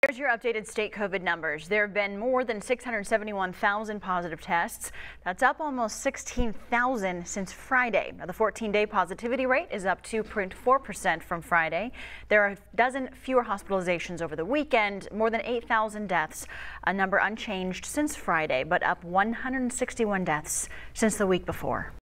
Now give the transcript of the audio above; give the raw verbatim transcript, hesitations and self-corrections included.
Here's your updated state COVID numbers. There have been more than six hundred seventy-one thousand positive tests. That's up almost sixteen thousand since Friday. Now, the fourteen day positivity rate is up two point four percent from Friday. There are a dozen fewer hospitalizations over the weekend, more than eight thousand deaths, a number unchanged since Friday, but up one hundred sixty-one deaths since the week before.